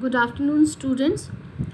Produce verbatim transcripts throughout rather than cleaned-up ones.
Good afternoon students.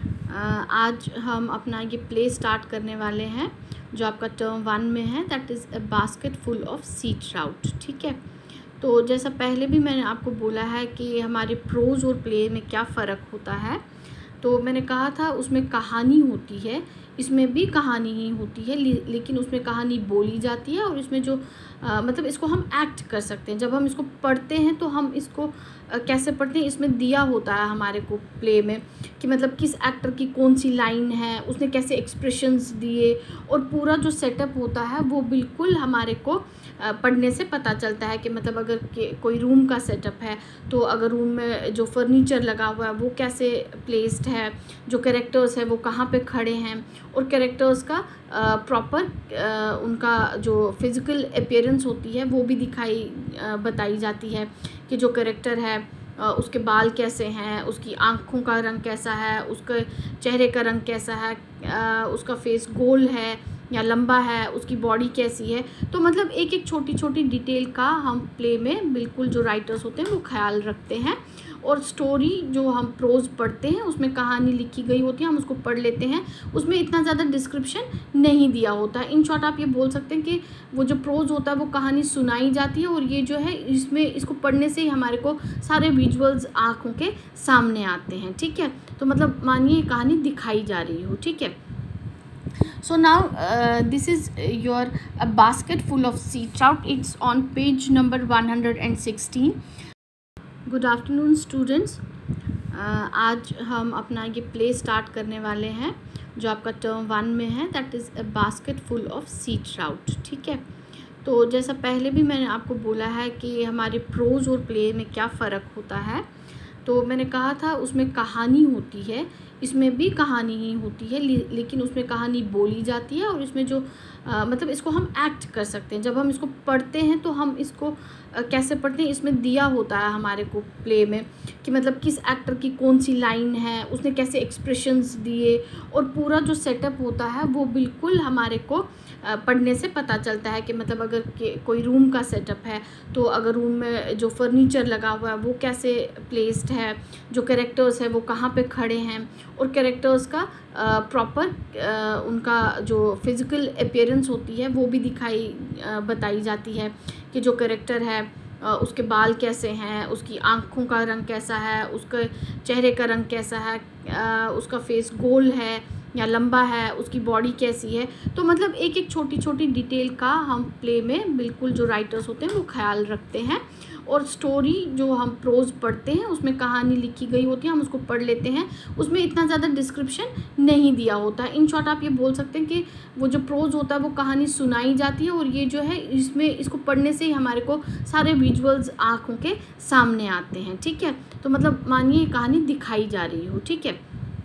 आज हम अपना ये प्ले स्टार्ट करने वाले हैं जो आपका टर्म वन में है, that is a basket full of sea trout. ठीक है, तो जैसा पहले भी मैंने आपको बोला है कि हमारे प्रोज और प्ले में क्या फ़र्क होता है, तो मैंने कहा था उसमें कहानी होती है, इसमें भी कहानी ही होती है, लेकिन उसमें कहानी बोली जाती है और इसमें जो आ, मतलब इसको हम एक्ट कर सकते हैं। जब हम इसको पढ़ते हैं तो हम इसको आ, कैसे पढ़ते हैं, इसमें दिया होता है हमारे को प्ले में कि मतलब किस एक्टर की कौन सी लाइन है, उसने कैसे एक्सप्रेशंस दिए, और पूरा जो सेटअप होता है वो बिल्कुल हमारे को पढ़ने से पता चलता है कि मतलब अगर कोई रूम का सेटअप है तो अगर रूम में जो फर्नीचर लगा हुआ है वो कैसे प्लेस्ड है, जो कैरेक्टर्स है वो कहाँ पे खड़े हैं, और कैरेक्टर्स का प्रॉपर उनका जो फिज़िकल अपीयरेंस होती है वो भी दिखाई बताई जाती है कि जो कैरेक्टर है उसके बाल कैसे हैं, उसकी आँखों का रंग कैसा है, उसके चेहरे का रंग कैसा है, उसका फेस गोल है या लंबा है, उसकी बॉडी कैसी है। तो मतलब एक एक छोटी छोटी डिटेल का हम प्ले में बिल्कुल जो राइटर्स होते हैं वो ख्याल रखते हैं। और स्टोरी जो हम प्रोज पढ़ते हैं उसमें कहानी लिखी गई होती है, हम उसको पढ़ लेते हैं, उसमें इतना ज़्यादा डिस्क्रिप्शन नहीं दिया होता है। इन शॉर्ट आप ये बोल सकते हैं कि वो जो प्रोज होता है वो कहानी सुनाई जाती है, और ये जो है इसमें इसको पढ़ने से ही हमारे को सारे विजुअल्स आँखों के सामने आते हैं। ठीक है, तो मतलब मानिए कहानी दिखाई जा रही हो। ठीक है, so now uh, this is your a basket full of sea trout. It's on page number one hundred sixteen. Good afternoon students. आज हम अपना ये प्ले स्टार्ट करने वाले हैं जो आपका टर्म वन में है, that is a basket full of sea trout. ठीक है, तो जैसा पहले भी मैंने आपको बोला है कि हमारे प्रोज और प्ले में क्या फ़र्क होता है, तो मैंने कहा था उसमें कहानी होती है, इसमें भी कहानी ही होती है, लेकिन उसमें कहानी बोली जाती है और इसमें जो आ, मतलब इसको हम एक्ट कर सकते हैं। जब हम इसको पढ़ते हैं तो हम इसको आ, कैसे पढ़ते हैं, इसमें दिया होता है हमारे को प्ले में कि मतलब किस एक्टर की कौन सी लाइन है, उसने कैसे एक्सप्रेशंस दिए, और पूरा जो सेटअप होता है वो बिल्कुल हमारे को पढ़ने से पता चलता है कि मतलब अगर कोई रूम का सेटअप है तो अगर रूम में जो फर्नीचर लगा हुआ है वो कैसे प्लेस्ड है, जो कैरेक्टर्स है वो कहाँ पे खड़े हैं, और कैरेक्टर्स का प्रॉपर उनका जो फिज़िकल अपीयरेंस होती है वो भी दिखाई बताई जाती है कि जो कैरेक्टर है उसके बाल कैसे हैं, उसकी आँखों का रंग कैसा है, उसके चेहरे का रंग कैसा है, उसका फेस गोल है या लंबा है, उसकी बॉडी कैसी है। तो मतलब एक एक छोटी छोटी डिटेल का हम प्ले में बिल्कुल जो राइटर्स होते हैं वो ख्याल रखते हैं। और स्टोरी जो हम प्रोज पढ़ते हैं उसमें कहानी लिखी गई होती है, हम उसको पढ़ लेते हैं, उसमें इतना ज़्यादा डिस्क्रिप्शन नहीं दिया होता है। इन शॉर्ट आप ये बोल सकते हैं कि वो जो प्रोज होता है वो कहानी सुनाई जाती है, और ये जो है इसमें इसको पढ़ने से ही हमारे को सारे विजुअल्स आँखों के सामने आते हैं। ठीक है, तो मतलब मानिए कहानी दिखाई जा रही हो। ठीक है,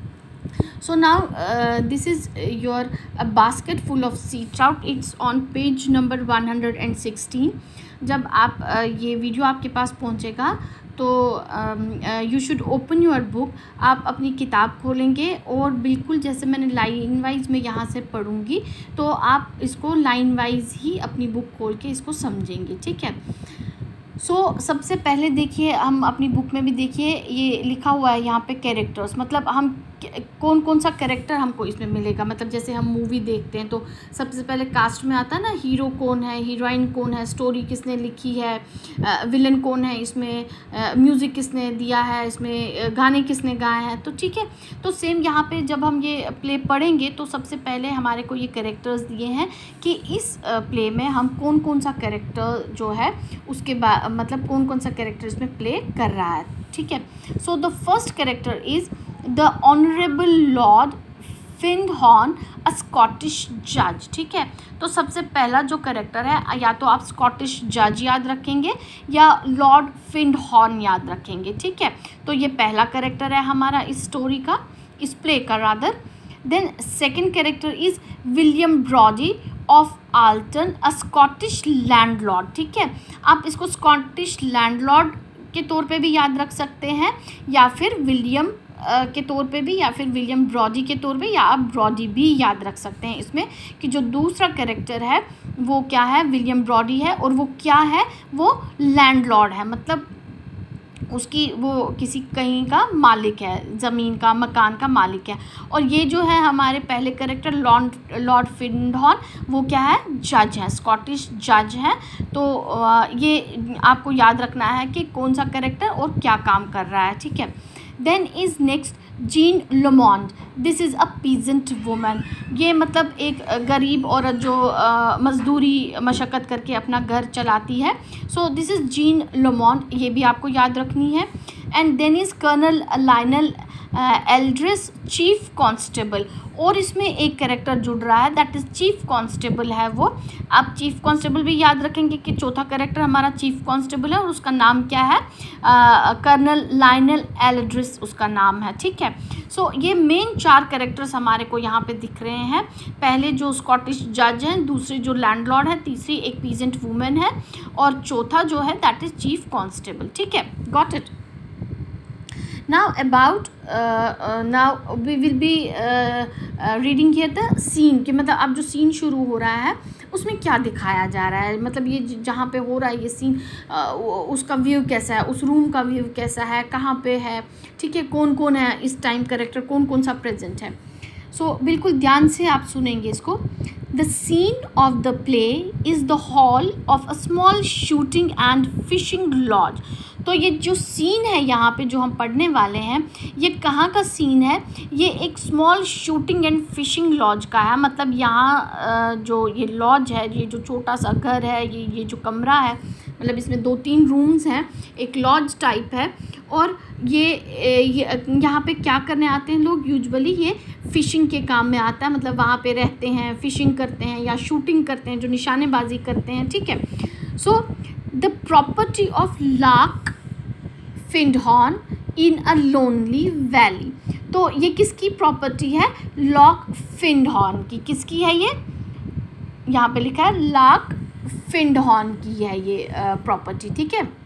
so now uh, this is your a basket full of sea trout. It's on page number one hundred sixteen. जब आप uh, ये वीडियो आपके पास पहुंचेगा तो you should open your book. आप अपनी किताब खोलेंगे और बिल्कुल जैसे मैंने लाइन वाइज में यहाँ से पढ़ूँगी तो आप इसको लाइन वाइज ही अपनी बुक खोल के इसको समझेंगे। ठीक है, सो so, सबसे पहले देखिए, हम अपनी बुक में भी देखिए ये लिखा हुआ है यहाँ पे कैरेक्टर्स, मतलब हम कौन कौन सा कैरेक्टर हमको इसमें मिलेगा। मतलब जैसे हम मूवी देखते हैं तो सबसे पहले कास्ट में आता है ना, हीरो कौन है, हीरोइन कौन है, स्टोरी किसने लिखी है, विलन कौन है इसमें, म्यूज़िक किसने दिया है, इसमें गाने किसने गाए हैं। तो ठीक है, तो सेम यहाँ पे जब हम ये प्ले पढ़ेंगे तो सबसे पहले हमारे को ये कैरेक्टर्स दिए हैं कि इस प्ले में हम कौन कौन सा कैरेक्टर जो है उसके बाद मतलब कौन कौन सा कैरेक्टर इसमें प्ले कर रहा है। ठीक है, so the first character is the honourable Lord Findhorn, a Scottish जज। ठीक है, तो सबसे पहला जो कैरेक्टर है या तो आप स्कॉटिश जज याद रखेंगे या लॉर्ड फिंडहॉर्न याद रखेंगे। ठीक है, तो ये पहला कैरेक्टर है हमारा इस स्टोरी का, इस प्ले का rather. Then second character is William Brodie of Alton, a Scottish landlord. ठीक है, आप इसको स्कॉटिश लैंडलॉर्ड के तौर पे भी याद रख सकते हैं या फिर विलियम के तौर पे भी, या फिर विलियम ब्रॉडी के तौर पे, या आप ब्रॉडी भी याद रख सकते हैं इसमें कि जो दूसरा कैरेक्टर है वो क्या है, विलियम ब्रॉडी है, और वो क्या है, वो लैंडलॉर्ड है। मतलब उसकी वो किसी कहीं का मालिक है, ज़मीन का, मकान का मालिक है। और ये जो है हमारे पहले कैरेक्टर लॉर्ड लॉर्ड फिंडहॉर्न, वो क्या है, जज है, स्कॉटिश जज है। तो ये आपको याद रखना है कि कौन सा कैरेक्टर और क्या काम कर रहा है, ठीक है। Then is next Jean Lomond, this is a peasant woman. ये मतलब एक गरीब औरत जो मज़दूरी मशक्क़त करके अपना घर चलाती है। So this is Jean Lomond, ये भी आपको याद रखनी है। And then is Colonel Lionel Eldris, chief constable. और इसमें एक कैरेक्टर जुड़ रहा है, दैट इज़ चीफ कांस्टेबल है वो। आप चीफ कांस्टेबल भी याद रखेंगे कि चौथा कैरेक्टर हमारा चीफ कांस्टेबल है और उसका नाम क्या है, कर्नल लायनल एल्ड्रिस उसका नाम है, ठीक है। सो so, ये मेन चार कैरेक्टर्स हमारे को यहाँ पे दिख रहे हैं। पहले जो स्कॉटिश जज हैं, दूसरी जो लैंडलॉर्ड है, तीसरी एक पीजेंट वुमेन है और चौथा जो है दैट इज़ चीफ कांस्टेबल, ठीक है। Got it. Now about uh, uh, now we will be uh, uh, reading here the scene, कि मतलब अब जो सीन शुरू हो रहा है उसमें क्या दिखाया जा रहा है, मतलब ये जहाँ पे हो रहा है ये सीन, uh, उसका व्यू कैसा है, उस रूम का व्यू कैसा है, कहाँ पे है, ठीक है, कौन कौन है इस टाइम कैरेक्टर, कौन कौन सा प्रेजेंट है। सो so, बिल्कुल ध्यान से आप सुनेंगे इसको। The scene of the play is the hall of a small shooting and fishing lodge. तो ये जो सीन है यहाँ पे जो हम पढ़ने वाले हैं, ये कहाँ का सीन है, ये एक small shooting and fishing lodge का है। मतलब यहाँ जो ये लॉज है, ये जो छोटा सा घर है, ये ये जो कमरा है, मतलब इसमें दो तीन रूम्स हैं, एक लॉज टाइप है। और ये ये यहाँ पे क्या करने आते हैं लोग, यूजुअली ये फ़िशिंग के काम में आता है, मतलब वहाँ पे रहते हैं, फ़िशिंग करते हैं या शूटिंग करते हैं, जो निशानेबाजी करते हैं, ठीक है। So the property of Lord Findhorn in a lonely valley. तो ये किसकी प्रॉपर्टी है, लॉर्ड फिंडहॉर्न की। किसकी है ये, यहाँ पे लिखा है लॉर्ड फिंडहॉर्न की है ये प्रॉपर्टी, ठीक है।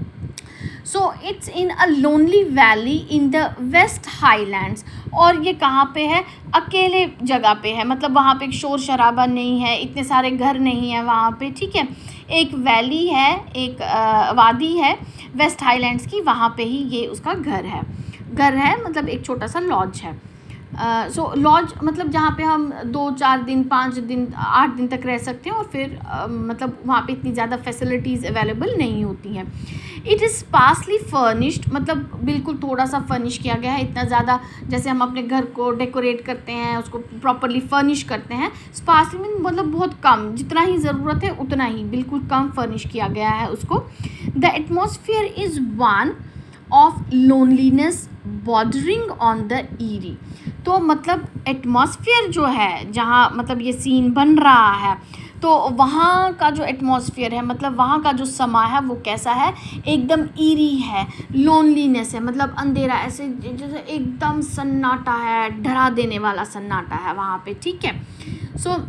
So it's in a lonely valley in the West Highlands. और ये कहाँ पे है, अकेले जगह पे है, मतलब वहाँ पे एक शोर शराबा नहीं है, इतने सारे घर नहीं है वहाँ पे, ठीक है। एक वैली है, एक आ, वादी है वेस्ट हाईलैंड्स की, वहाँ पे ही ये उसका घर है घर है मतलब एक छोटा सा लॉज है। सो uh, लॉज so, मतलब जहाँ पे हम दो चार दिन, पाँच दिन, आठ दिन तक रह सकते हैं और फिर uh, मतलब वहाँ पे इतनी ज़्यादा फैसिलिटीज़ अवेलेबल नहीं होती हैं। इट इज़ स्पार्सली फर्निश्ड, मतलब बिल्कुल थोड़ा सा फर्निश किया गया है, इतना ज़्यादा जैसे हम अपने घर को डेकोरेट करते हैं, उसको प्रॉपरली फर्निश करते हैं। स्पार्सली मतलब बहुत कम, जितना ही ज़रूरत है उतना ही, बिल्कुल कम फर्निश किया गया है उसको। The atmosphere is one of loneliness bordering on the eerie. तो मतलब एटमॉस्फेयर जो है जहाँ मतलब ये सीन बन रहा है, तो वहाँ का जो एटमॉस्फेयर है, मतलब वहाँ का जो समा है वो कैसा है, एकदम ईरी है, लोनलीनेस है, मतलब अंधेरा, ऐसे जैसे एकदम सन्नाटा है, डरा देने वाला सन्नाटा है वहाँ पे, ठीक है। So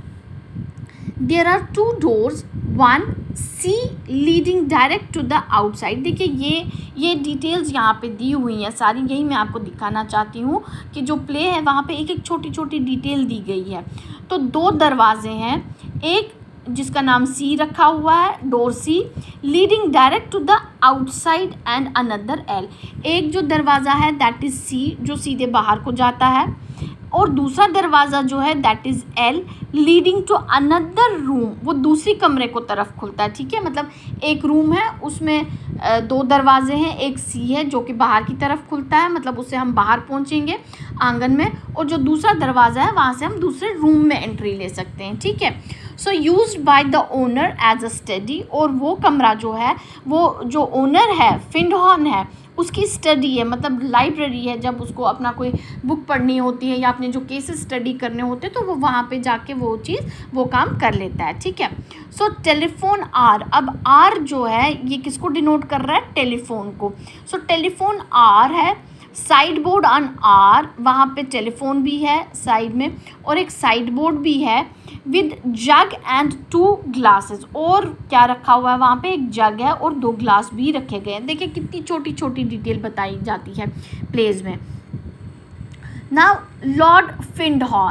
there are two doors, one C leading direct to the outside. देखिए ये ये डिटेल्स यहाँ पे दी हुई हैं सारी, यही मैं आपको दिखाना चाहती हूँ कि जो प्ले है वहाँ पे एक एक छोटी छोटी डिटेल दी गई है। तो दो दरवाजे हैं, एक जिसका नाम सी रखा हुआ है, door C, leading direct to the outside and another L. एक जो दरवाज़ा है दैट इज़ सी, जो सीधे बाहर को जाता है, और दूसरा दरवाज़ा जो है that is L, leading to another room, वो दूसरी कमरे को तरफ खुलता है, ठीक है। मतलब एक रूम है उसमें दो दरवाजे हैं, एक सी है जो कि बाहर की तरफ खुलता है, मतलब उससे हम बाहर पहुंचेंगे आंगन में, और जो दूसरा दरवाज़ा है वहाँ से हम दूसरे रूम में एंट्री ले सकते हैं, ठीक है। So used by the owner as a study, और वो कमरा जो है वो जो ओनर है फिंडहॉर्न है उसकी स्टडी है, मतलब लाइब्रेरी है। जब उसको अपना कोई बुक पढ़नी होती है या अपने जो केसेस स्टडी करने होते हैं तो वो वहाँ पे जाके वो चीज़ वो काम कर लेता है, ठीक है। सो टेलीफोन आर, अब आर जो है ये किसको डिनोट कर रहा है, टेलीफोन को। सो टेलीफोन आर है, साइड बोर्ड ऑन आर, वहाँ पे टेलीफोन भी है साइड में, और एक साइड बोर्ड भी है with jug and two glasses, और क्या रखा हुआ है वहाँ पे, एक जग है और दो ग्लास भी रखे गए हैं। देखिए कितनी छोटी छोटी डिटेल बताई जाती है प्लेस में। Now Lord Findhorn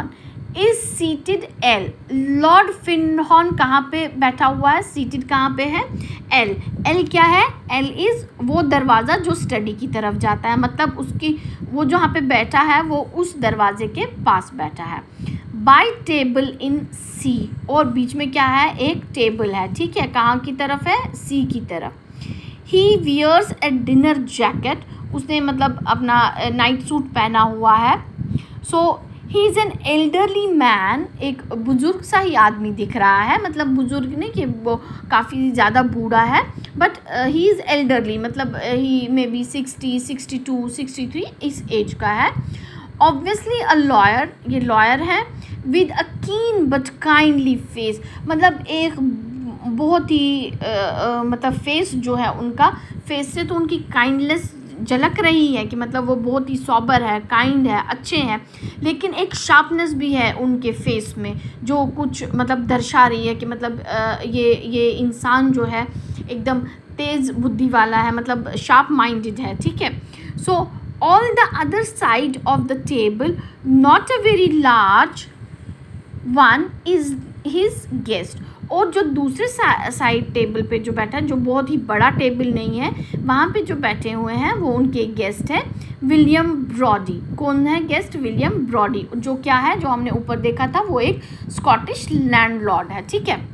is seated L, Lord Findhorn कहाँ पे बैठा हुआ है, सीटेड कहाँ पे है, एल, एल क्या है, एल इज़ वो दरवाज़ा जो स्टडी की तरफ जाता है, मतलब उसकी वो जहाँ पे बैठा है वो उस दरवाजे के पास बैठा है। बाय टेबल इन सी, और बीच में क्या है, एक टेबल है, ठीक है, कहाँ की तरफ है, सी की तरफ। He wears a dinner jacket, उसने मतलब अपना नाइट सूट पहना हुआ है। So he is an elderly man, एक बुज़ुर्ग सा ही आदमी दिख रहा है, मतलब बुज़ुर्ग नहीं कि वो काफ़ी ज़्यादा बूढ़ा है, बट ही इज़ एल्डरली, मतलब he may be sixty sixty two sixty three इस एज का है। ऑब्वियसली अ लॉयर, ये लॉयर है, with a keen but kindly face, मतलब एक बहुत ही uh, uh, मतलब फेस जो है उनका, फेस से तो उनकी काइंडनेस झलक रही है कि मतलब वो बहुत ही सॉबर है, काइंड है, अच्छे हैं, लेकिन एक शार्पनेस भी है उनके फेस में जो कुछ मतलब दर्शा रही है कि मतलब आ, ये ये इंसान जो है एकदम तेज़ बुद्धि वाला है, मतलब शार्प माइंडेड है, ठीक है। So on the other side of the table, not a very large one, is his guest, और जो दूसरे साइड टेबल पे जो बैठा है, जो बहुत ही बड़ा टेबल नहीं है, वहाँ पे जो बैठे हुए हैं वो उनके गेस्ट हैं, विलियम ब्रॉडी। कौन है गेस्ट, विलियम ब्रॉडी, जो क्या है, जो हमने ऊपर देखा था, वो एक स्कॉटिश लैंडलॉर्ड है, ठीक है।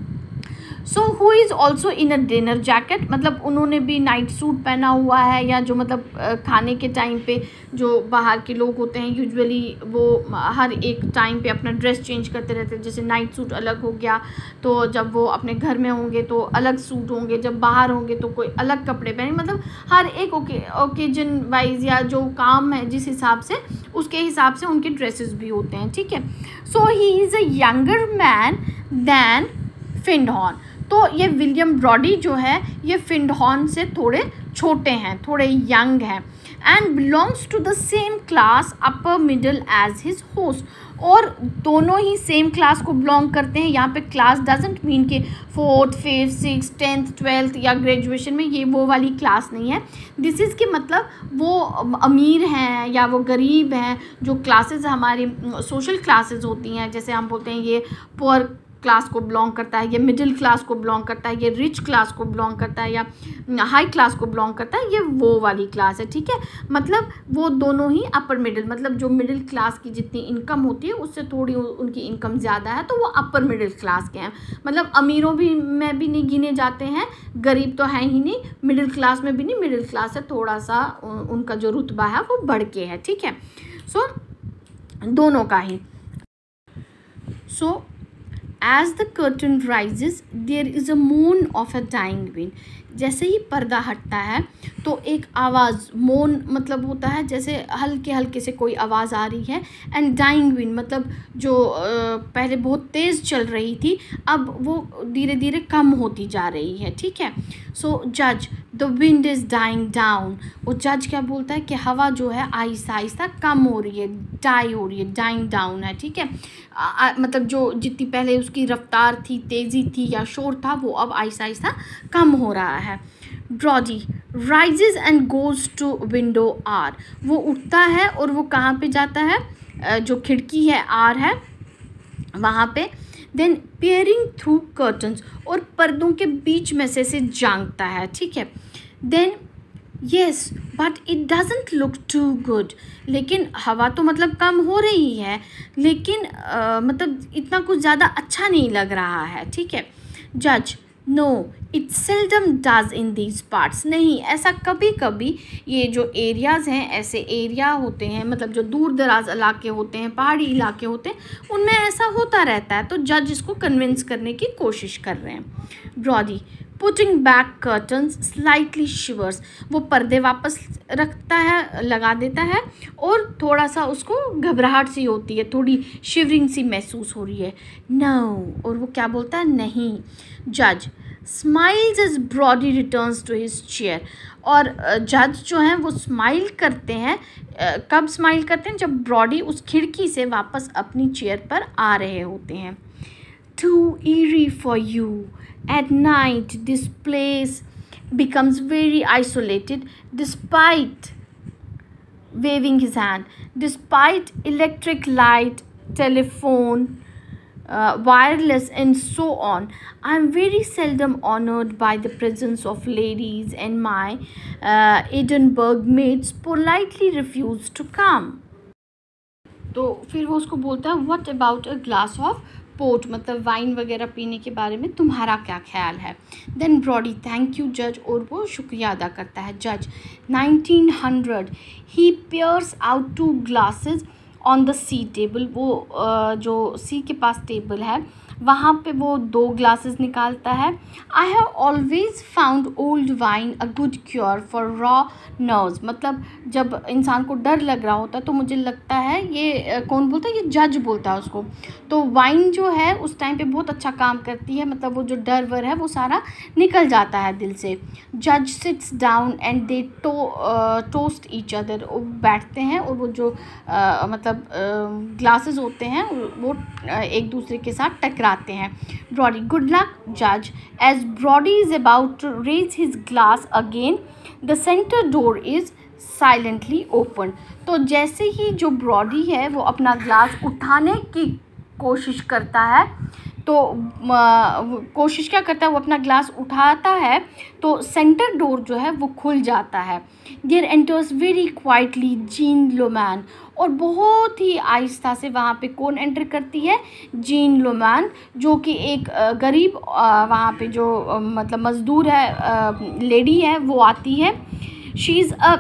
So who is also in a dinner jacket, मतलब उन्होंने भी नाइट सूट पहना हुआ है, या जो मतलब खाने के टाइम पे जो बाहर के लोग होते हैं यूजुअली वो हर एक टाइम पे अपना ड्रेस चेंज करते रहते हैं, जैसे नाइट सूट अलग हो गया तो जब वो अपने घर में होंगे तो अलग सूट होंगे, जब बाहर होंगे तो कोई अलग कपड़े पहने, मतलब हर एक ओके ओकेजन वाइज या जो काम है जिस हिसाब से उसके हिसाब से उनके ड्रेसेस भी होते हैं, ठीक है। So he is a younger man than Findhorn, तो ये विलियम ब्रॉडी जो है ये फिनहॉर्न से थोड़े छोटे हैं, थोड़े यंग हैं, and belongs to the same class upper middle as his host, और दोनों ही सेम क्लास को बिलोंग करते हैं। यहाँ पे क्लास डजेंट मीन कि fourth fifth six tenth twelfth या ग्रेजुएशन में, ये वो वाली क्लास नहीं है। दिस इज़ के मतलब वो अमीर हैं या वो गरीब हैं, जो क्लासेस हमारी सोशल क्लासेस होती हैं, जैसे हम बोलते हैं ये पुअर क्लास को बिलोंग करता है, ये मिडिल क्लास को बिलोंग करता है, ये रिच क्लास को बिलोंग करता है, या हाई क्लास को बिलोंग करता है, ये वो वाली क्लास है, ठीक है। मतलब वो दोनों ही अपर मिडिल, मतलब जो मिडिल क्लास की जितनी इनकम होती है उससे थोड़ी उनकी इनकम ज़्यादा है, तो वो अपर मिडिल क्लास के हैं, मतलब अमीरों भी में भी नहीं गिने जाते हैं, गरीब तो है ही नहीं, मिडिल क्लास में भी नहीं, मिडिल क्लास से थोड़ा सा उनका जो रुतबा है वो बढ़ के है, ठीक है। सो दोनों का ही। सो As the curtain rises, there is a moan of a dying wind. जैसे ही पर्दा हटता है तो एक आवाज़, मोन मतलब होता है जैसे हल्के हल्के से कोई आवाज़ आ रही है, एंड डाइंग विंड मतलब जो पहले बहुत तेज़ चल रही थी अब वो धीरे धीरे कम होती जा रही है, ठीक है। सो जज the wind is dying down, वो जज क्या बोलता है कि हवा जो है आहिस्ता आहिस्ता कम हो रही है, डाई हो रही है, डाइंग डाउन है, ठीक है। आ, आ, मतलब जो जितनी पहले उसकी रफ्तार थी, तेज़ी थी या शोर था, वो अब आहिस्ता आहिस्ता कम हो रहा है। Brodie rises and goes to window R, वो उठता है और वो कहाँ पे जाता है, जो खिड़की है आर है वहाँ पे। देन पेयरिंग थ्रू कर्टन्स, और पर्दों के बीच में से से झांकता है, ठीक है। Then yes but it doesn't look too good, लेकिन हवा तो मतलब कम हो रही है, लेकिन uh, मतलब इतना कुछ ज़्यादा अच्छा नहीं लग रहा है, ठीक है। जज no it seldom does in these parts, नहीं ऐसा कभी कभी ये जो एरियाज़ हैं, ऐसे एरिया होते हैं मतलब जो दूर दराज इलाके होते हैं, पहाड़ी इलाके होते हैं, उनमें ऐसा होता रहता है, तो जज इसको कन्विंस करने की कोशिश कर रहे हैं। Brodie putting back curtains slightly shivers, वो पर्दे वापस रखता है, लगा देता है, और थोड़ा सा उसको घबराहट सी होती है, थोड़ी शिवरिंग सी महसूस हो रही है। नो, और वो क्या बोलता है, नहीं। जज smiles as Brodie returns to his chair, और जज जो हैं वो स्माइल करते हैं, कब स्माइल करते हैं, जब ब्रॉडी उस खिड़की से वापस अपनी चेयर पर आ रहे होते हैं। Too eerie for you. At night, this place becomes very isolated despite waving his hand, despite electric light telephone, uh, wireless, and so on. I am very seldom honored by the presence of ladies, and my uh, Edinburgh mates politely refuse to come. तो फिर वो उसको बोलता है what about a glass of port, मतलब wine वगैरह पीने के बारे में तुम्हारा क्या ख्याल है. देन ब्रॉडी थैंक यू जज, और वो शुक्रिया अदा करता है. जज nineteen hundred he pairs out two glasses on the sea table, वो uh, जो सी के पास टेबल है वहाँ पे वो दो ग्लासेस निकालता है. I have always found old wine a good cure for raw nerves, मतलब जब इंसान को डर लग रहा होता है तो मुझे लगता है ये कौन बोलता है, ये जज बोलता है उसको. तो वाइन जो है उस टाइम पे बहुत अच्छा काम करती है, मतलब वो जो डर वर है वो सारा निकल जाता है दिल से. जज sits down and they toast each other, वो बैठते हैं और वो जो uh, मतलब ग्लासेस uh, होते हैं वो uh, एक दूसरे के साथ टकराते हैं. ब्रॉडी गुड लक जज. As Brodie is about to raise his glass again the centre door is silently open. तो जैसे ही जो ब्रॉडी है वो अपना ग्लास उठाने की कोशिश करता है, तो कोशिश क्या करता है, वो अपना ग्लास उठाता है तो सेंटर डोर जो है वो खुल जाता है. There enters very quietly Jean Loman, और बहुत ही आहिस्ता से वहाँ पे कौन एंटर करती है, जीन लोमैन, जो कि एक गरीब वहाँ पे जो मतलब मज़दूर है लेडी है वो आती है. She is a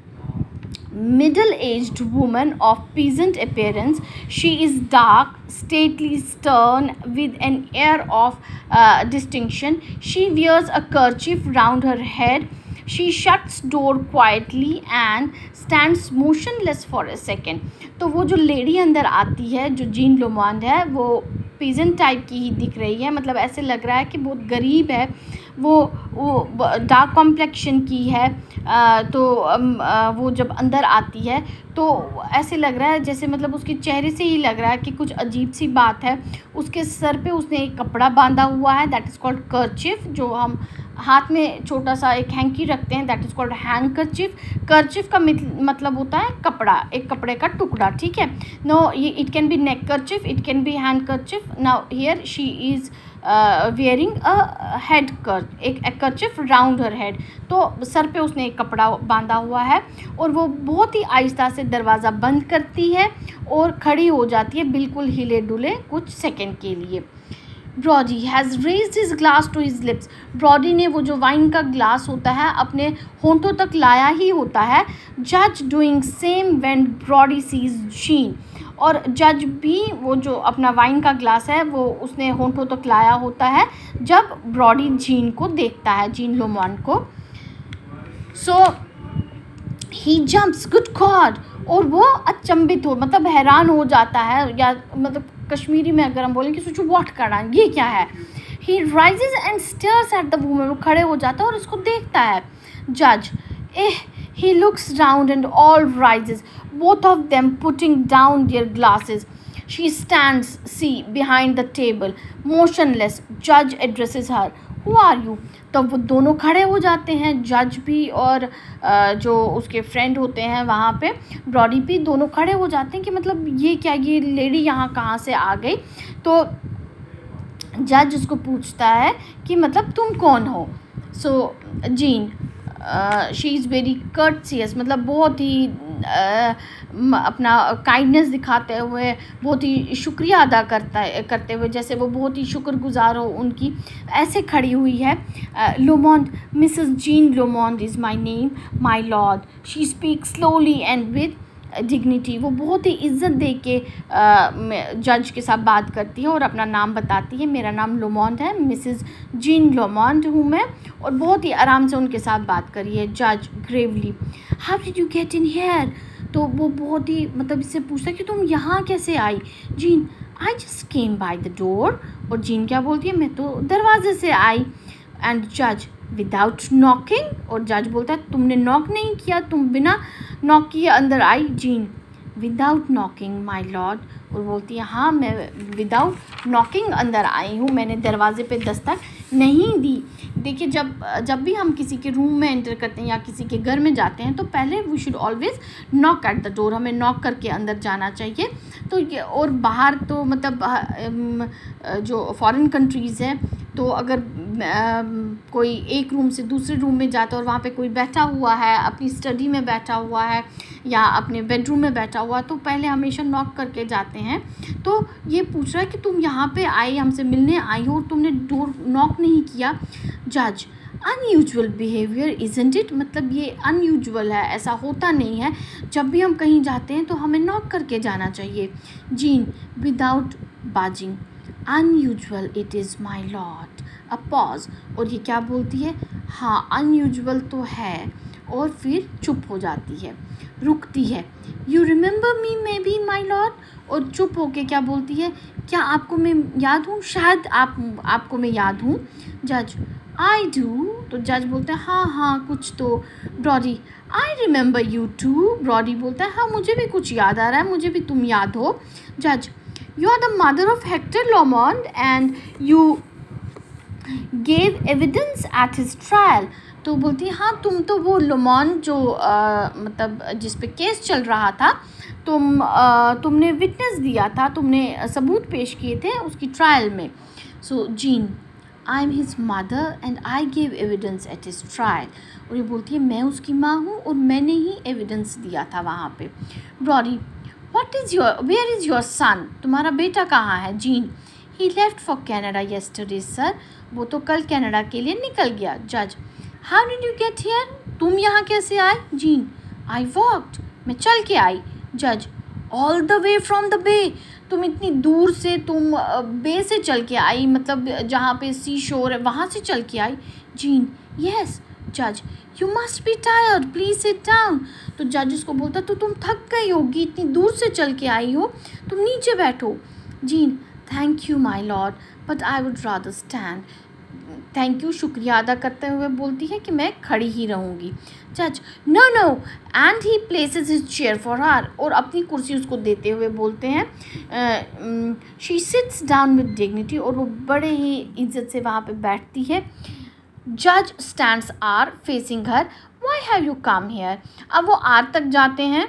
middle-aged woman of peasant appearance. She is dark, stately, stern, with an air of uh, distinction. She wears a kerchief round her head. She shuts door quietly and stands motionless for a second. तो वो जो lady अंदर आती है जो gene Loman है वो peasant type की ही दिख रही है, मतलब ऐसे लग रहा है कि बहुत गरीब है, वो वो डार्क कॉम्प्लेक्शन की है. आ, तो आ, वो जब अंदर आती है तो ऐसे लग रहा है जैसे मतलब उसके चेहरे से ही लग रहा है कि कुछ अजीब सी बात है. उसके सर पे उसने एक कपड़ा बांधा हुआ है, दैट इज़ कॉल्ड कर्चिफ. जो हम हाथ में छोटा सा एक हैंकी रखते हैं, that is called handkerchief. Kerchief का मतलब होता है कपड़ा, एक कपड़े का टुकड़ा, ठीक है. नो ये it can be neck kerchief, it can be hand kerchief. Now here she is wearing a head कर, एक कर्चिफ राउंड हर हेड. तो सर पे उसने एक कपड़ा बांधा हुआ है और वो बहुत ही आहिस्ता से दरवाज़ा बंद करती है और खड़ी हो जाती है बिल्कुल हिले डुले कुछ सेकंड के लिए. Brodie has raised his glass to his lips. Brodie ने वो जो वाइन का ग्लास होता है अपने होंठों तक लाया ही होता है. जज doing same when Brodie sees Jean, और जज भी वो जो अपना वाइन का ग्लास है वो उसने होंठों तक लाया होता है जब ब्रॉडी जीन को देखता है, जीन लोमैन को. So he jumps, good God, और वो अचंभित हो मतलब हैरान हो जाता है, या मतलब कश्मीरी में अगर हम बोलें कि सोचो व्हाट करा ये क्या है. He rises and stares at the woman, वो खड़े हो जाता है और उसको देखता है. जज एह he looks round and all rises, both of them putting down their glasses. She stands, see, behind the table, motionless. Judge addresses her. Who are you? तब वो दोनों खड़े हो जाते हैं, जज भी और जो उसके फ्रेंड होते हैं वहाँ पे ब्रॉडी भी, दोनों खड़े हो जाते हैं कि मतलब ये क्या, ये लेडी यहाँ कहाँ से आ गई. तो जज उसको पूछता है कि मतलब तुम कौन हो. So Jean she is very courteous, मतलब बहुत ही uh, अपना काइंडनेस दिखाते हुए, बहुत ही शुक्रिया अदा करता है करते हुए जैसे वो बहुत ही शुक्रगुजार हो उनकी, ऐसे खड़ी हुई है. Lomond, Mrs Jean Lomond is my name my lord. She speak slowly and with dignity. वो बहुत ही इज़्ज़त दे के जज के साथ बात करती है और अपना नाम बताती है. मेरा नाम लोमॉन्ड है, मिसेस जीन लोमॉन्ड हूँ मैं, और बहुत ही आराम से उनके साथ बात करी है. जज gravely, how did you get in here. तो वो बहुत ही मतलब इससे पूछता है कि तुम यहाँ कैसे आई. Jean, I just came by the door. और जीन क्या बोलती है, मैं तो दरवाजे से आई. एंड जज, विदाउट नॉकिंग. और जज बोलता है तुमने नॉक नहीं किया, तुम बिना नॉक किए अंदर आई. Jean, without knocking my lord. और बोलती है हाँ मैं विदाउट नॉकिंग अंदर आई हूँ, मैंने दरवाजे पे दस्तक नहीं दी। देखिए जब जब भी हम किसी के रूम में एंटर करते हैं या किसी के घर में जाते हैं तो पहले we should always knock at the door, हमें नॉक करके अंदर जाना चाहिए। तो ये और बाहर तो मतलब जो फॉरेन कंट्रीज़ हैं तो अगर आ, कोई एक रूम से दूसरे रूम में जाता है और वहाँ पे कोई बैठा हुआ है, अपनी स्टडी में बैठा हुआ है या अपने बेडरूम में बैठा हुआ है, तो पहले हमेशा नॉक करके जाते हैं। तो ये पूछ रहा है कि तुम यहाँ पे आई, हमसे मिलने आई हो और तुमने डोर नॉक नहीं किया। जज अनयूजुअल बिहेवियर इज़न्ट इट, मतलब ये अनयूजुअल है, ऐसा होता नहीं है, जब भी हम कहीं जाते हैं तो हमें नॉक करके जाना चाहिए। Jean without barging unusual it is my lord. A pause, और ये क्या बोलती है, हाँ अनयूजुअल तो है, और फिर चुप हो जाती है, रुकती है। You remember me maybe my lord, और चुप होके क्या बोलती है, क्या आपको मैं याद हूँ, शायद आप आपको मैं याद हूँ। जज आई डू, तो जज बोलता है हाँ हाँ कुछ तो। Brodie I remember you too, Brodie बोलता है हाँ मुझे भी कुछ याद आ रहा है, मुझे भी तुम याद हो। जज you are the mother of Hector Lomond and you gave evidence at his trial, तो बोलती है हाँ तुम तो वो लोमॉन्ड जो आ, मतलब जिस पे केस चल रहा था, तुम आ, तुमने विटनेस दिया था, तुमने सबूत पेश किए थे उसकी ट्रायल में। So Jean I am his mother and I gave evidence at his trial, और ये बोलती है मैं उसकी माँ हूँ और मैंने ही एविडेंस दिया था वहाँ पे। Brodie what is your where is your son, तुम्हारा बेटा कहाँ है। Jean he left for Canada yesterday sir, वो तो कल कनाडा के लिए निकल गया। जज how did you get here, तुम यहाँ कैसे आए। जीन आई वॉकड, मैं चल के आई। जज all the way from the bay, तुम इतनी दूर से, तुम बे से चल के आई, मतलब जहाँ पे सी शोर है वहाँ से चल के आई। Jean yes. जज you must be tired please sit down, तो जज उसको बोलता तो तुम थक गई होगी, इतनी दूर से चल के आई हो, तुम नीचे बैठो। Jean thank you my lord but I would rather stand, thank you शुक्रिया अदा करते हुए बोलती है कि मैं खड़ी ही रहूँगी। जज no no and he places his chair for her, और अपनी कुर्सी उसको देते हुए बोलते हैं she sits down with dignity, और वो बड़े ही इज्जत से वहाँ पे बैठती है। जज stands are facing her, why have you come here, अब वो आर तक जाते हैं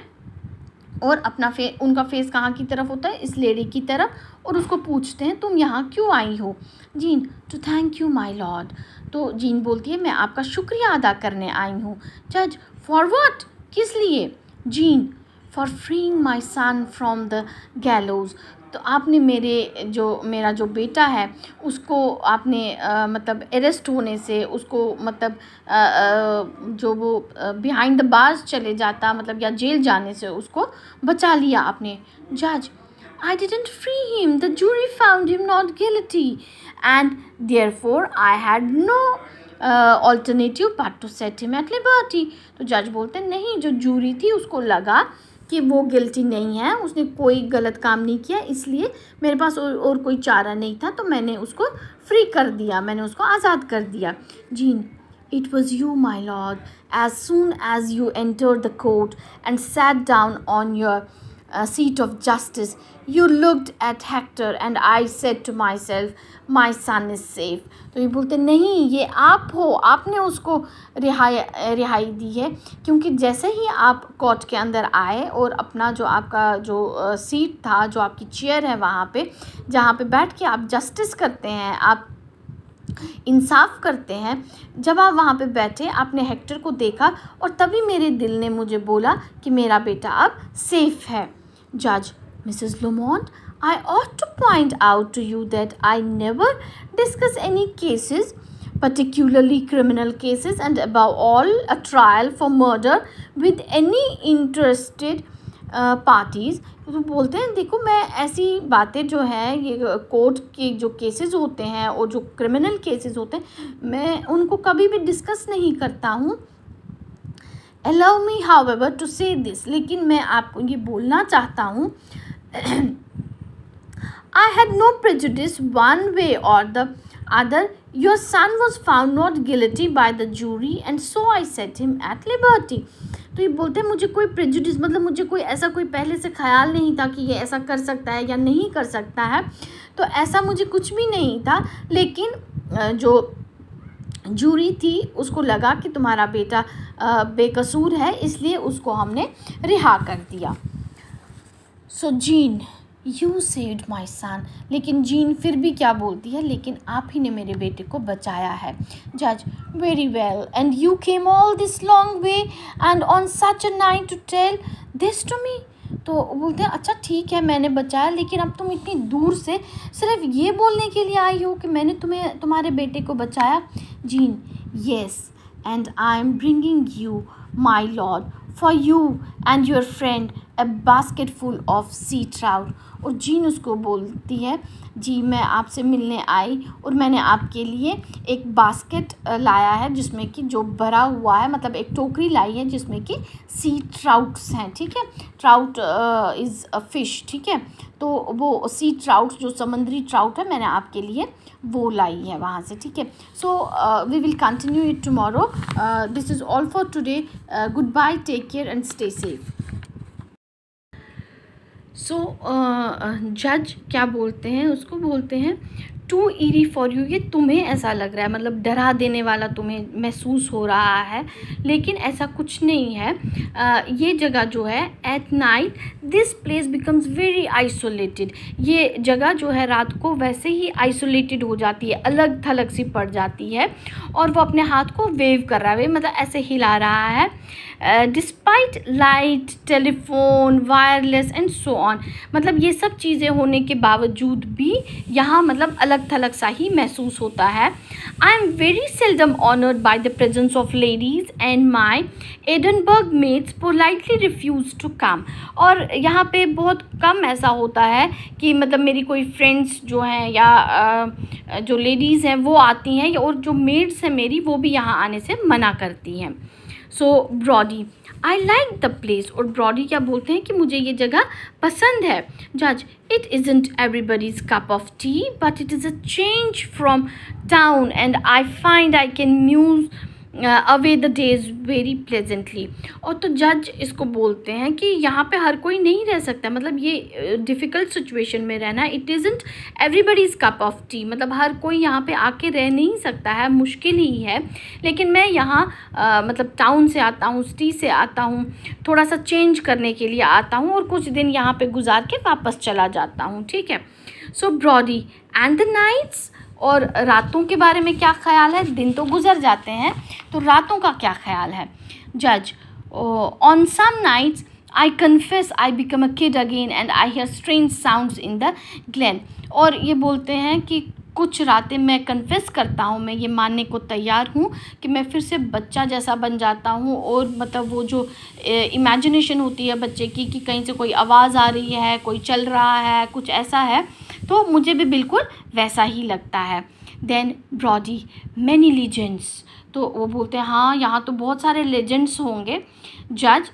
और अपना फे उनका फेस कहाँ की तरफ होता है, इस लेडी की तरफ, और उसको पूछते हैं तुम यहाँ क्यों आई हो। Jean to thank you my lord, तो जीन बोलती है मैं आपका शुक्रिया अदा करने आई हूँ। जज फॉर व्हाट, किस लिए। Jean for freeing my son from the gallows, तो आपने मेरे जो मेरा जो बेटा है उसको आपने आ, मतलब अरेस्ट होने से, उसको मतलब आ, आ, जो वो बिहाइंड द बार्स चले जाता, मतलब या जेल जाने से उसको बचा लिया आपने। जज I didn't free him, the jury found him not guilty and therefore I had no uh, alternative but to set him at liberty, तो जज बोलते हैं नहीं, जो जूरी थी उसको लगा कि वो गिल्टी नहीं है, उसने कोई गलत काम नहीं किया, इसलिए मेरे पास और, और कोई चारा नहीं था, तो मैंने उसको फ्री कर दिया, मैंने उसको आज़ाद कर दिया। Jean It was you, my lord, as soon as you entered the court and sat down on your uh, seat of justice, you looked at Hector and I said to myself, my son is safe. तो ये बोलते नहीं, ये आप हो, आपने उसको रिहाई रिहाई दी है, क्योंकि जैसे ही आप कोर्ट के अंदर आए और अपना जो आपका जो सीट था, जो आपकी चेयर है वहाँ पे, जहाँ पे बैठ के आप जस्टिस करते हैं, आप इंसाफ करते हैं, जब आप वहाँ पे बैठे आपने हेक्टर को देखा और तभी मेरे दिल ने मुझे बोला कि मेरा बेटा अब सेफ है। जज Mrs Lamont, I ought to point out to you that I never discuss any cases, particularly criminal cases, and above all a trial for murder with any interested uh, parties. तो बोलते हैं देखो, मैं ऐसी बातें जो हैं, ये कोर्ट के जो केसेस होते हैं और जो क्रिमिनल केसेस होते हैं, मैं उनको कभी भी डिस्कस नहीं करता हूँ। Allow me however to say this, लेकिन मैं आपको ये बोलना चाहता हूँ, I had no prejudice one way or the other your son was found not guilty by the jury and so I set him at liberty. तो ये बोलते हैं मुझे कोई प्रेजुडिस, मतलब मुझे कोई ऐसा कोई पहले से ख्याल नहीं था कि ये ऐसा कर सकता है या नहीं कर सकता है, तो ऐसा मुझे कुछ भी नहीं था, लेकिन जो जूरी थी उसको लगा कि तुम्हारा बेटा बेकसूर है, इसलिए उसको हमने रिहा कर दिया। So Jean, you saved my son. लेकिन जीन फिर भी क्या बोलती है, लेकिन आप ही ने मेरे बेटे को बचाया है। जज, very well, and you came all this long way and on such a night to tell this to me. तो बोलते हैं अच्छा ठीक है मैंने बचाया, लेकिन अब तुम इतनी दूर से सिर्फ ये बोलने के लिए आई हो कि मैंने तुम्हें तुम्हारे बेटे को बचाया। Jean, yes, and I am bringing you my lord for you and your friend a basket full of sea trout. और जीन उसको बोलती है, जी मैं आपसे मिलने आई और मैंने आपके लिए एक बास्केट लाया है जिसमें कि जो भरा हुआ है, मतलब एक टोकरी लाई है जिसमें कि सी ट्राउट्स हैं, ठीक है। ट्राउट इज़ अ फिश, ठीक है। तो वो सी ट्राउट्स जो समुद्री ट्राउट है मैंने आपके लिए वो लाई है वहाँ से, ठीक है। So we will continue it tomorrow. This is all for today. Goodbye, take care and stay safe. So जज क्या बोलते हैं, उसको बोलते हैं टू ईरी फॉर यू, ये तुम्हें ऐसा लग रहा है, मतलब डरा देने वाला तुम्हें महसूस हो रहा है, लेकिन ऐसा कुछ नहीं है। uh, ये जगह जो है at night this place becomes very isolated, ये जगह जो है रात को वैसे ही आइसोलेटेड हो जाती है, अलग थलग सी पड़ जाती है। और वो अपने हाथ को वेव कर रहा है, मतलब ऐसे हिला रहा है। Despite light, telephone, wireless and so on, मतलब ये सब चीज़ें होने के बावजूद भी यहाँ मतलब अलग थलग सा ही महसूस होता है। I am very seldom honoured by the presence of ladies and my Edinburgh mates politely refuse to come. और यहाँ पे बहुत कम ऐसा होता है कि मतलब मेरी कोई फ्रेंड्स जो हैं या uh, जो लेडीज़ हैं वो आती हैं, और जो मेड्स हैं मेरी वो भी यहाँ आने से मना करती हैं। So Brodie, I like the place, और ब्रॉडी क्या बोलते हैं कि मुझे ये जगह पसंद है। जज, it isn't everybody's cup of tea but it is a change from town and I find I can muse away the days very pleasantly. और तो जज इसको बोलते हैं कि यहाँ पे हर कोई नहीं रह सकता, मतलब ये डिफ़िकल्ट सिचुएशन में रहना, it isn't everybody's cup of tea, मतलब हर कोई यहाँ पे आके रह नहीं सकता है, मुश्किल ही है। लेकिन मैं यहाँ uh, मतलब टाउन से आता हूँ, सिटी से आता हूँ, थोड़ा सा चेंज करने के लिए आता हूँ और कुछ दिन यहाँ पे गुजार के वापस चला जाता हूँ, ठीक है। So Brodie, and the nights, और रातों के बारे में क्या ख्याल है, दिन तो गुजर जाते हैं तो रातों का क्या ख्याल है। जज, on some nights I confess I become a kid again and I hear strange sounds in the glen. और ये बोलते हैं कि कुछ रातें मैं कन्फेस करता हूँ, मैं ये मानने को तैयार हूँ कि मैं फिर से बच्चा जैसा बन जाता हूँ, और मतलब वो जो इमेजिनेशन होती है बच्चे की कि कहीं से कोई आवाज़ आ रही है, कोई चल रहा है, कुछ ऐसा है, तो मुझे भी बिल्कुल वैसा ही लगता है। देन ब्रॉडी, मैनी लीजेंड्स, तो वो बोलते हैं हाँ यहाँ तो बहुत सारे लेजेंड्स होंगे। जज,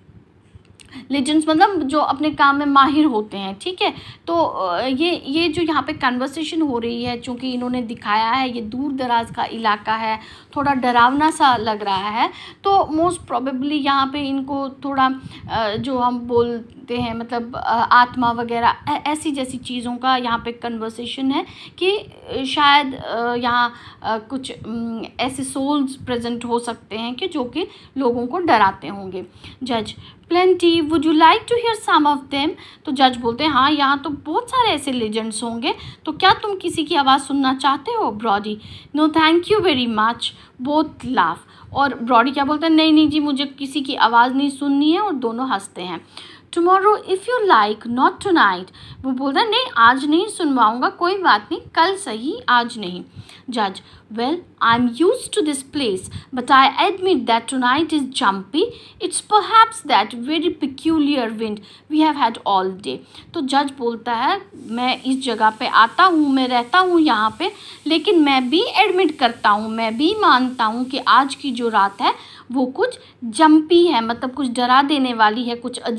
लेजेंड्स मतलब जो अपने काम में माहिर होते हैं, ठीक है। तो ये ये जो यहाँ पे कन्वर्सेशन हो रही है, चूँकि इन्होंने दिखाया है ये दूर दराज का इलाका है, थोड़ा डरावना सा लग रहा है, तो मोस्ट प्रोबेबली यहाँ पे इनको थोड़ा जो हम बोलते हैं मतलब आत्मा वगैरह ऐसी जैसी चीज़ों का यहाँ पे कन्वर्सेशन है कि शायद यहाँ कुछ ऐसे सोल्स प्रेजेंट हो सकते हैं कि जो कि लोगों को डराते होंगे। जज, plenty, would you like to hear some of them. तो जज बोलते हैं हाँ यहाँ तो बहुत सारे ऐसे लेजेंड्स होंगे, तो क्या तुम किसी की आवाज़ सुनना चाहते हो। Brodie, no thank you very much, both laugh. और ब्रॉडी क्या बोलते हैं, नहीं नहीं जी मुझे किसी की आवाज़ नहीं सुननी है, और दोनों हंसते हैं। Tomorrow if you like, not tonight, वो बोलता है नहीं आज नहीं सुनवाऊँगा, कोई बात नहीं कल सही, आज नहीं। जज, well I'm used to this place but I admit that tonight is jumpy, it's perhaps that very peculiar wind we have had all day। तो जज बोलता है मैं इस जगह पे आता हूँ, मैं रहता हूँ यहाँ पे, लेकिन मैं भी एडमिट करता हूँ, मैं भी मानता हूँ कि आज की जो रात है वो कुछ जंपी है, मतलब कुछ डरा देने वाली है, कुछ अजीब सी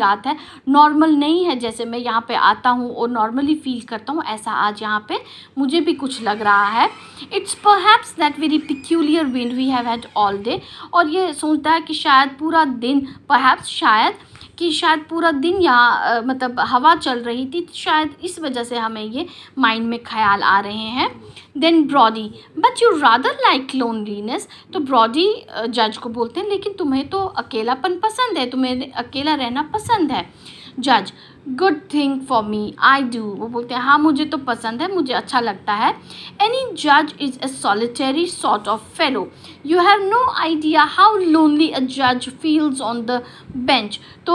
रात है, नॉर्मल नहीं है जैसे मैं यहाँ पे आता हूँ और नॉर्मली फील करता हूँ, ऐसा आज यहाँ पे मुझे भी कुछ लग रहा है। It's perhaps that very peculiar wind we have had all day, और ये सोचता है कि शायद पूरा दिन, परहैप्स शायद कि शायद पूरा दिन यहाँ मतलब हवा चल रही थी, शायद इस वजह से हमें ये माइंड में ख्याल आ रहे हैं। Then Brodie, but you rather like loneliness, तो ब्रॉडी जज को बोलते हैं लेकिन तुम्हें तो अकेलापन पसंद है, तुम्हें अकेला रहना पसंद है। जज, good thing for me, I do, वो बोलते हैं हाँ मुझे तो पसंद है, मुझे अच्छा लगता है। एनी जज is a solitary sort of fellow, you have no idea how lonely अ जज फील्स ऑन द बेंच। तो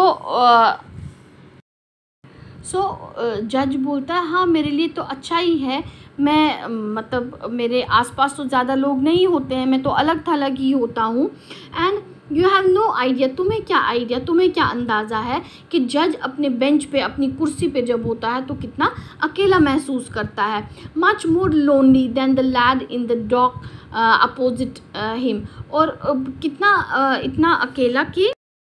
सो जज बोलता है हाँ मेरे लिए तो अच्छा ही है, मैं मतलब मेरे आसपास तो ज़्यादा लोग नहीं होते हैं, मैं तो अलग थलग ही होता हूँ। And you have no idea, तुम्हें क्या आइडिया, तुम्हें क्या अंदाज़ा है कि जज अपने बेंच पे, अपनी कुर्सी पे जब होता है तो कितना अकेला महसूस करता है। Much more lonely than the lad in the dock opposite him, और uh, कितना uh, इतना अकेला कि